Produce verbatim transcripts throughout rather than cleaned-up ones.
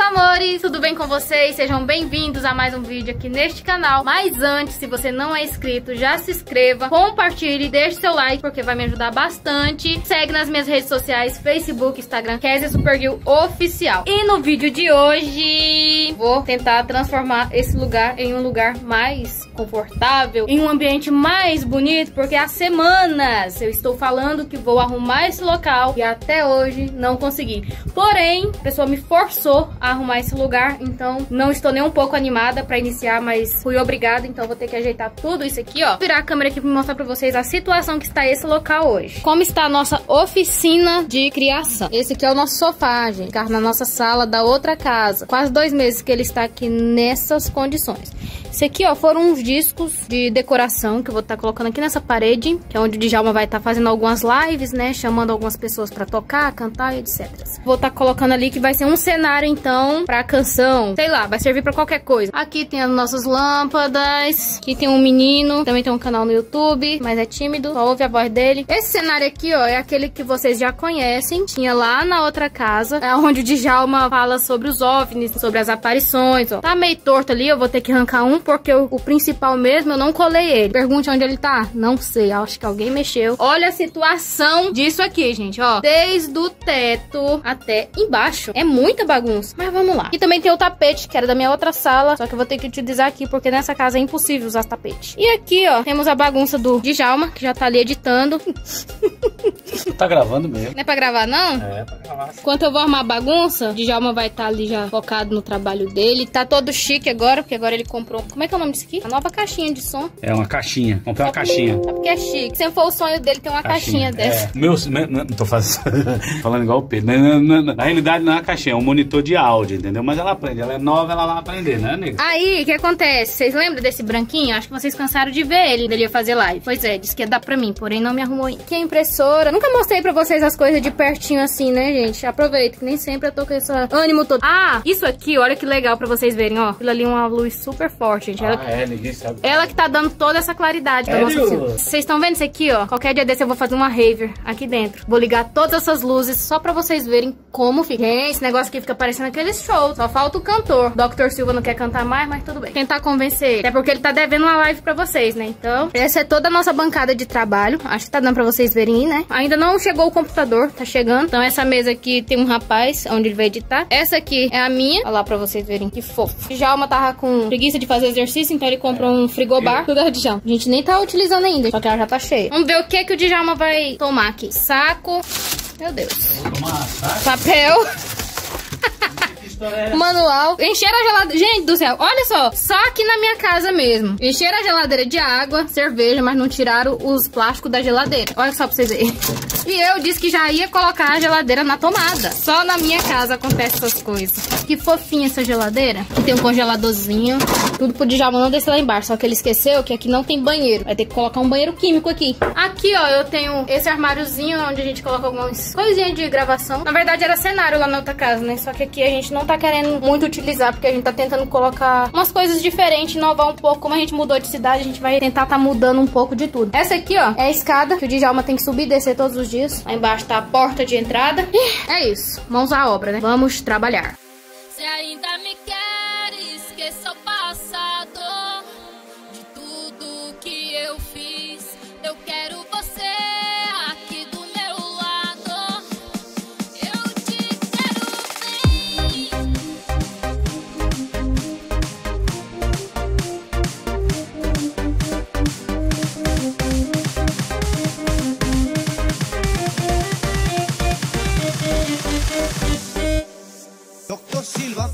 amores, tudo bem com vocês? Sejam bem-vindos a mais um vídeo aqui neste canal. Mas antes, se você não é inscrito, já se inscreva, compartilhe, deixe seu like, porque vai me ajudar bastante. Segue nas minhas redes sociais, Facebook, Instagram, Kézia Supergirl Oficial. E no vídeo de hoje, vou tentar transformar esse lugar em um lugar mais confortável, em um ambiente mais bonito, porque há semanas eu estou falando que vou arrumar esse local e até hoje não consegui. Porém, a pessoa me forçou a arrumar esse lugar, então não estou nem um pouco animada pra iniciar, mas fui obrigada, então vou ter que ajeitar tudo isso aqui, ó. Vou virar a câmera aqui pra mostrar pra vocês a situação que está esse local hoje. Como está a nossa oficina de criação. Esse aqui é o nosso sofá, gente. Ficar na nossa sala da outra casa. Quase dois meses que ele está aqui nessas condições. Esse aqui, ó, foram uns discos de decoração que eu vou estar colocando aqui nessa parede, que é onde o Djalma vai estar fazendo algumas lives, né? Chamando algumas pessoas pra tocar, cantar e etcétera. Vou estar colocando ali que vai ser um cenário, então, pra canção. Sei lá, vai servir pra qualquer coisa. Aqui tem as nossas lâmpadas. Aqui tem um menino. Também tem um canal no YouTube, mas é tímido. Só ouve a voz dele. Esse cenário aqui, ó, é aquele que vocês já conhecem. Tinha lá na outra casa. É onde o Djalma fala sobre os OVNIs, sobre as aparições, ó. Tá meio torto ali, eu vou ter que arrancar um, porque o, o principal mesmo, eu não colei ele. Pergunte onde ele tá. Não sei, acho que alguém mexeu. Olha a situação disso aqui, gente, ó. Desde o teto até embaixo. É muita bagunça. Mas vamos lá. E também tem o tapete, que era da minha outra sala. Só que eu vou ter que utilizar aqui, porque nessa casa é impossível usar tapete. E aqui, ó, temos a bagunça do Djalma, que já tá ali editando. Tá gravando mesmo. Não é pra gravar, não? É, pra gravar. Enquanto eu vou arrumar a bagunça, o Djalma vai estar ali já focado no trabalho dele. Tá todo chique agora, porque agora ele comprou... Como é que é o nome disso aqui? A nova caixinha de som. É uma caixinha. Comprei uma caixinha. É porque é chique. Sempre foi o sonho dele ter uma caixinha, caixinha dessa. É. Meu, meu, não tô fazendo, falando igual o Pedro. Não, não, não, na realidade não é uma caixinha, é um monitor de áudio, entendeu? Mas ela aprende. Ela é nova, ela vai aprender, né, nego? Aí, o que acontece? Vocês lembram desse branquinho? Acho que vocês cansaram de ver ele. Ele ia fazer live. Pois é, disse que ia dar pra mim, porém não me arrumou ainda. Aqui é a impressora. Nunca mostrei pra vocês as coisas de pertinho assim, né, gente? Aproveita, que nem sempre eu tô com esse ânimo todo. Ah, isso aqui, olha que legal pra vocês verem, ó. Aquilo ali é uma luz super forte, gente. Ela, ah, é, ninguém sabe. Ela que tá dando toda essa claridade pra nossa oficina. Vocês estão vendo isso aqui, ó? Qualquer dia desse eu vou fazer uma raver aqui dentro. Vou ligar todas essas luzes só pra vocês verem como fica. Gente, esse negócio aqui fica parecendo aqueles shows. Só falta o cantor. doutor Silva não quer cantar mais, mas tudo bem. Tentar convencer ele. Até porque ele tá devendo uma live pra vocês, né? Então, essa é toda a nossa bancada de trabalho. Acho que tá dando pra vocês verem aí, né? Ainda não chegou o computador, tá chegando. Então, essa mesa aqui tem um rapaz, onde ele vai editar. Essa aqui é a minha. Olha lá pra vocês verem que fofo. O Djalma tava com preguiça de fazer exercício, então ele comprou um frigobar. Tudo é o Djalma. A gente nem tá utilizando ainda, só que ela já tá cheia. Vamos ver o que que o Djalma vai tomar aqui. Saco. Meu Deus. Vou tomar saco. Papel. Manual. Encher a geladeira. Gente do céu, olha só. Só aqui na minha casa mesmo. Encher a geladeira de água, cerveja, mas não tiraram os plásticos da geladeira. Olha só pra vocês verem. E eu disse que já ia colocar a geladeira na tomada. Só na minha casa acontece essas coisas. Que fofinha essa geladeira. Aqui tem um congeladorzinho. Tudo pro Djalma não descer lá embaixo. Só que ele esqueceu que aqui não tem banheiro. Vai ter que colocar um banheiro químico aqui. Aqui, ó, eu tenho esse armáriozinho onde a gente coloca algumas coisinhas de gravação. Na verdade era cenário lá na outra casa, né? Só que aqui a gente não tá querendo muito utilizar, porque a gente tá tentando colocar umas coisas diferentes, inovar um pouco. Como a gente mudou de cidade, a gente vai tentar tá mudando um pouco de tudo. Essa aqui, ó, é a escada que o Djalma tem que subir e descer todos os dias. Lá embaixo tá a porta de entrada. E é isso. Mãos à obra, né? Vamos trabalhar. Se ainda me quer, esqueça o passado. De tudo que eu fiz, eu quero você aqui do meu lado. Eu te quero bem. doutor Silva.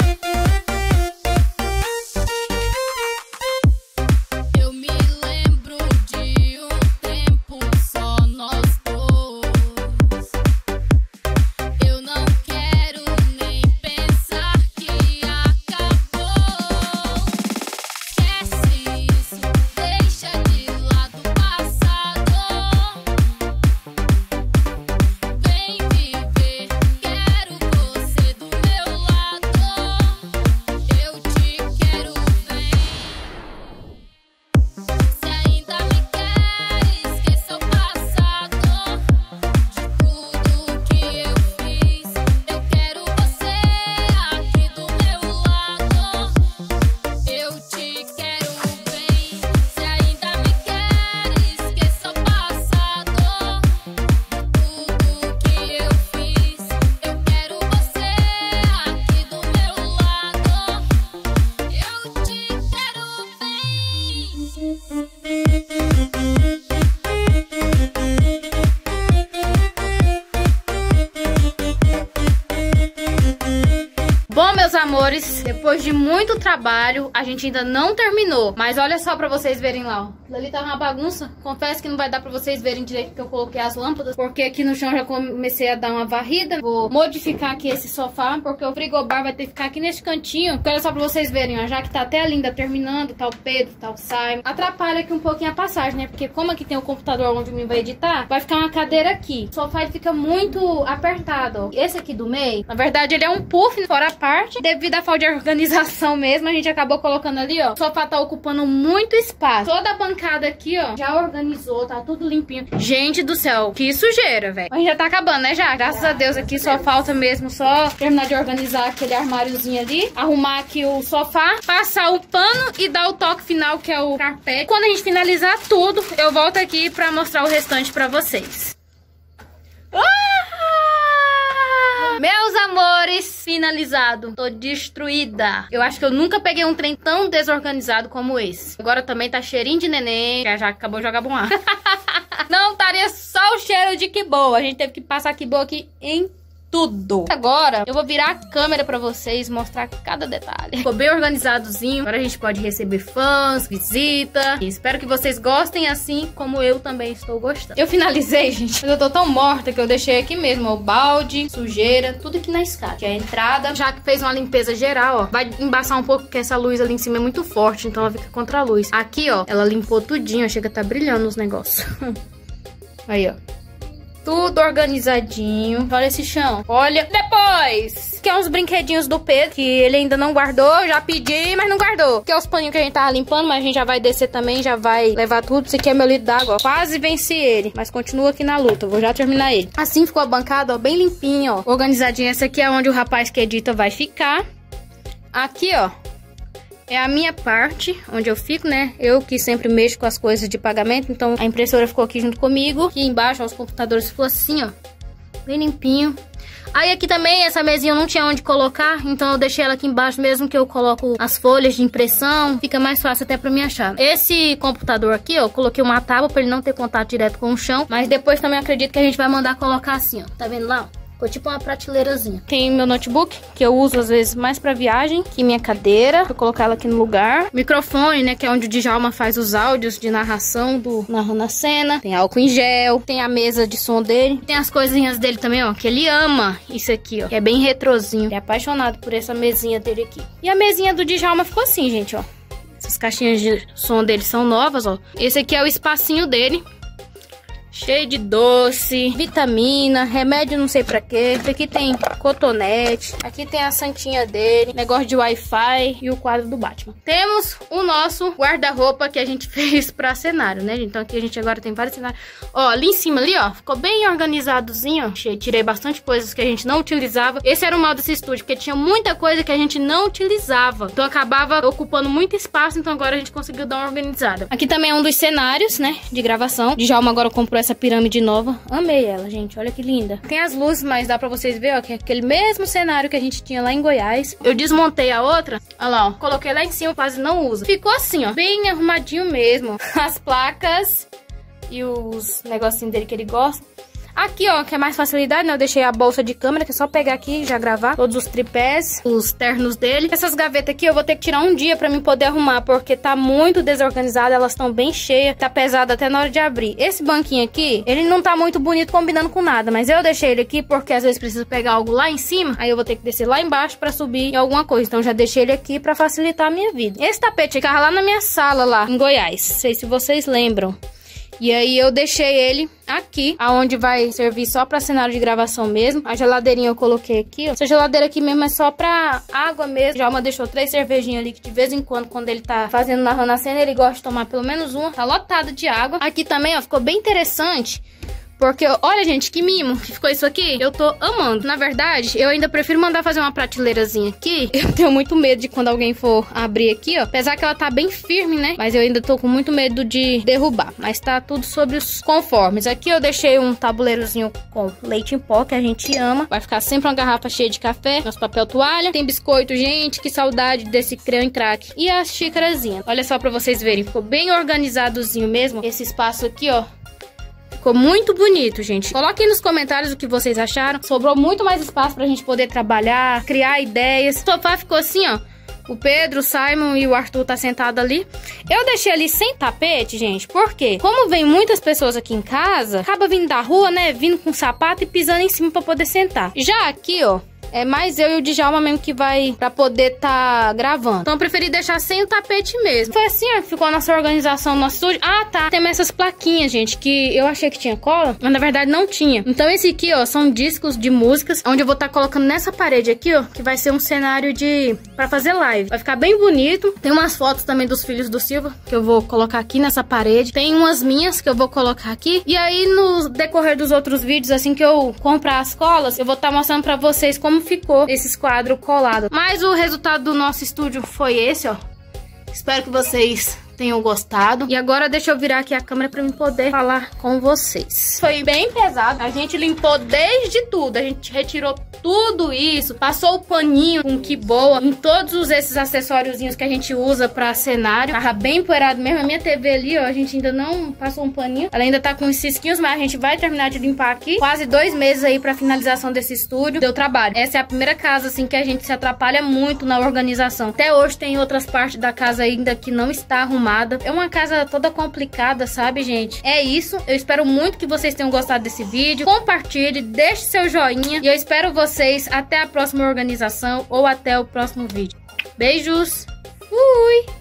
Eu me lembro Bom, meus amores, depois de muito trabalho, a gente ainda não terminou. Mas olha só pra vocês verem lá, ó. Ali tá uma bagunça. Confesso que não vai dar pra vocês verem direito que eu coloquei as lâmpadas, porque aqui no chão já comecei a dar uma varrida. Vou modificar aqui esse sofá, porque o frigobar vai ter que ficar aqui nesse cantinho. Porque olha só pra vocês verem, ó. Já que tá até a Linda terminando, tá o Pedro, tá o Simon. Atrapalha aqui um pouquinho a passagem, né? Porque como aqui tem o computador onde o mim vai editar, vai ficar uma cadeira aqui. O sofá ele fica muito apertado, ó. Esse aqui do meio, na verdade, ele é um puff fora a parte. Devido à falta de organização mesmo, a gente acabou colocando ali, ó. O sofá tá ocupando muito espaço. Toda a bancada aqui, ó, já organizou, tá tudo limpinho. Gente do céu, que sujeira, velho. A gente já tá acabando, né, já? Graças a Deus aqui só falta mesmo só terminar de organizar aquele armáriozinho ali, arrumar aqui o sofá, passar o pano e dar o toque final, que é o carpete. Quando a gente finalizar tudo, eu volto aqui pra mostrar o restante pra vocês. Meus amores, finalizado. Tô destruída. Eu acho que eu nunca peguei um trem tão desorganizado como esse. Agora também tá cheirinho de neném. Já, já acabou de jogar bom ar. Não estaria só o cheiro de que boa. A gente teve que passar que boa aqui em tudo. Agora eu vou virar a câmera pra vocês, mostrar cada detalhe. Ficou bem organizadozinho. Agora a gente pode receber fãs, visita. E espero que vocês gostem assim como eu também estou gostando. Eu finalizei, gente, mas eu tô tão morta que eu deixei aqui mesmo, ó, o balde, sujeira, tudo aqui na escada. Aqui é a entrada, já que fez uma limpeza geral, ó. Vai embaçar um pouco porque essa luz ali em cima é muito forte, então ela fica contra a luz. Aqui, ó, ela limpou tudinho, chega a tá brilhando os negócios. Aí, ó. Tudo organizadinho. Olha esse chão. Olha. Depois, que é uns brinquedinhos do Pedro, que ele ainda não guardou. Já pedi, mas não guardou. Que é os paninhos que a gente tava limpando, mas a gente já vai descer também, já vai levar tudo. Esse aqui é meu litro d'água, ó. Quase venci ele, mas continua aqui na luta. Vou já terminar ele. Assim ficou a bancada, ó, bem limpinha, ó. Organizadinha. Essa aqui é onde o rapaz que edita vai ficar. Aqui, ó, é a minha parte, onde eu fico, né? Eu que sempre mexo com as coisas de pagamento, então a impressora ficou aqui junto comigo. Aqui embaixo, ó, os computadores ficou assim, ó, bem limpinho. Aí aqui também, essa mesinha eu não tinha onde colocar, então eu deixei ela aqui embaixo mesmo, que eu coloco as folhas de impressão. Fica mais fácil até pra me achar. Esse computador aqui, ó, eu coloquei uma tábua pra ele não ter contato direto com o chão. Mas depois também acredito que a gente vai mandar colocar assim, ó. Tá vendo lá, ó? Ficou tipo uma prateleirazinha. Tem meu notebook, que eu uso às vezes mais pra viagem. Aqui minha cadeira, vou colocar ela aqui no lugar. Microfone, né, que é onde o Djalma faz os áudios de narração do narrando a cena. Tem álcool em gel, tem a mesa de som dele. Tem as coisinhas dele também, ó, que ele ama isso aqui, ó. Que é bem retrozinho. Ele é apaixonado por essa mesinha dele aqui. E a mesinha do Djalma ficou assim, gente, ó. Essas caixinhas de som dele são novas, ó. Esse aqui é o espacinho dele. Cheio de doce, vitamina, remédio não sei pra quê. Esse aqui tem cotonete. Aqui tem a santinha dele, negócio de Wi-Fi e o quadro do Batman. Temos o nosso guarda-roupa que a gente fez pra cenário, né? Então aqui a gente agora tem vários cenários. Ó, ali em cima ali, ó, ficou bem organizadozinho, ó. Tirei bastante coisas que a gente não utilizava. Esse era o mal desse estúdio, porque tinha muita coisa que a gente não utilizava. Então acabava ocupando muito espaço, então agora a gente conseguiu dar uma organizada. Aqui também é um dos cenários, né, de gravação. Djalma agora comprou essa pirâmide nova. Amei ela, gente. Olha que linda. Tem as luzes, mas dá pra vocês verem, ó, que é aquele mesmo cenário que a gente tinha lá em Goiás. Eu desmontei a outra. Olha lá, ó. Coloquei lá em cima, quase não uso. Ficou assim, ó. Bem arrumadinho mesmo. As placas e os negocinhos dele que ele gosta. Aqui, ó, que é mais facilidade, né? Eu deixei a bolsa de câmera, que é só pegar aqui e já gravar. Todos os tripés, os ternos dele. Essas gavetas aqui eu vou ter que tirar um dia pra mim poder arrumar, porque tá muito desorganizada, elas estão bem cheias. Tá pesado até na hora de abrir. Esse banquinho aqui, ele não tá muito bonito combinando com nada, mas eu deixei ele aqui porque às vezes preciso pegar algo lá em cima, aí eu vou ter que descer lá embaixo pra subir em alguma coisa. Então já deixei ele aqui pra facilitar a minha vida. Esse tapete ficava lá na minha sala, lá em Goiás. Não sei se vocês lembram. E aí eu deixei ele aqui, aonde vai servir só pra cenário de gravação mesmo. A geladeirinha eu coloquei aqui, ó. Essa geladeira aqui mesmo é só pra água mesmo. Djalma deixou três cervejinhas ali, que de vez em quando, quando ele tá fazendo, narrando a cena, ele gosta de tomar pelo menos uma. Tá lotado de água. Aqui também, ó, ficou bem interessante, Porque, olha, gente, que mimo que ficou isso aqui. Eu tô amando. Na verdade, eu ainda prefiro mandar fazer uma prateleirazinha aqui. Eu tenho muito medo de quando alguém for abrir aqui, ó. Apesar que ela tá bem firme, né? Mas eu ainda tô com muito medo de derrubar. Mas tá tudo sobre os conformes. Aqui eu deixei um tabuleirozinho com leite em pó, que a gente ama. Vai ficar sempre uma garrafa cheia de café. Nosso papel toalha. Tem biscoito, gente. Que saudade desse creme crack. E a xícarazinha. Olha só pra vocês verem. Ficou bem organizadozinho mesmo. Esse espaço aqui, ó. Ficou muito bonito, gente. Coloquem nos comentários o que vocês acharam. Sobrou muito mais espaço pra gente poder trabalhar, criar ideias. O sofá ficou assim, ó. O Pedro, o Simon e o Arthur tá sentado ali. Eu deixei ali sem tapete, gente. Por quê? Como vem muitas pessoas aqui em casa, acaba vindo da rua, né? Vindo com sapato e pisando em cima pra poder sentar. Já aqui, ó. É mais eu e o Djalma mesmo que vai pra poder tá gravando. Então eu preferi deixar sem o tapete mesmo. Foi assim, ó, ficou a nossa organização no nosso estúdio. Ah, tá. Tem essas plaquinhas, gente, que eu achei que tinha cola, mas na verdade não tinha. Então esse aqui, ó, são discos de músicas, onde eu vou estar tá colocando nessa parede aqui, ó, que vai ser um cenário de... pra fazer live. Vai ficar bem bonito. Tem umas fotos também dos filhos do Silva, que eu vou colocar aqui nessa parede. Tem umas minhas que eu vou colocar aqui. E aí, no decorrer dos outros vídeos, assim que eu comprar as colas, eu vou estar tá mostrando pra vocês como ficou esses quadros colados. Mas o resultado do nosso estúdio foi esse, ó. Espero que vocês tenham gostado. E agora deixa eu virar aqui a câmera pra eu poder falar com vocês. Foi bem pesado. A gente limpou desde tudo. A gente retirou tudo isso. Passou o paninho com que boa em todos esses acessóriozinhos que a gente usa pra cenário. Tava bem poeirado mesmo. A minha T V ali, ó, a gente ainda não passou um paninho. Ela ainda tá com os cisquinhos, mas a gente vai terminar de limpar aqui. Quase dois meses aí pra finalização desse estúdio. Deu trabalho. Essa é a primeira casa, assim, que a gente se atrapalha muito na organização. Até hoje tem outras partes da casa ainda que não está arrumada. É uma casa toda complicada, sabe, gente? É isso. Eu espero muito que vocês tenham gostado desse vídeo. Compartilhe, deixe seu joinha. E eu espero vocês até a próxima organização ou até o próximo vídeo. Beijos! Fui!